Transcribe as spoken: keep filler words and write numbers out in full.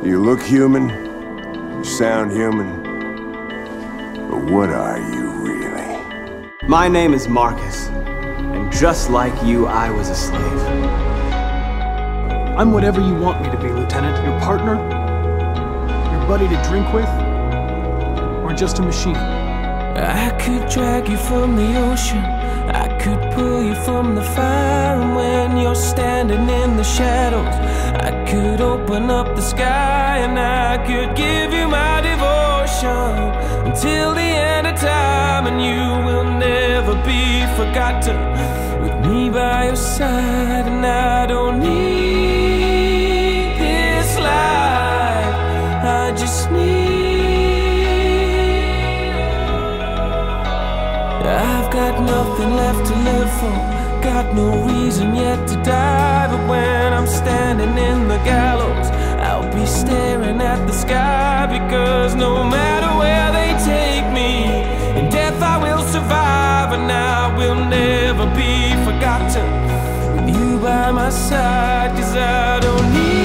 You look human, you sound human, but what are you really? My name is Marcus, and just like you, I was a slave. I'm whatever you want me to be, Lieutenant. Your partner? Your buddy to drink with? Or just a machine? I could drag you from the ocean, I could pull you from the fire, and when you're standing in the shadows, I could open up the sky, and I could give you my devotion until the end of time, and you will never be forgotten with me by your side. And I don't need this life, I just need I've got nothing left to live for, got no reason yet to die. But when I'm standing in the gallows, I'll be staring at the sky, because no matter where they take me, in death I will survive, and I will never be forgotten with you by my side. 'Cause I don't need